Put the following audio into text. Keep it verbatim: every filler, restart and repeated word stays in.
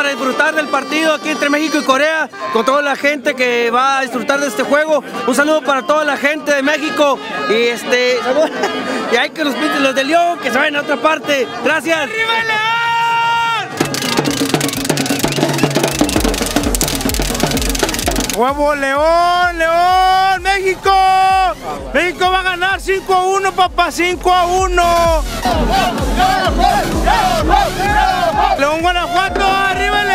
para disfrutar del partido aquí entre México y Corea, con toda la gente que va a disfrutar de este juego. Un saludo para toda la gente de México y este y hay que los pinten los de León, que se vayan a otra parte. Gracias. ¡Arriba el León! ¡Huevo, León, León, México! México va a ganar cinco a uno, papá, cinco a uno. León, Guanajuato, arriba el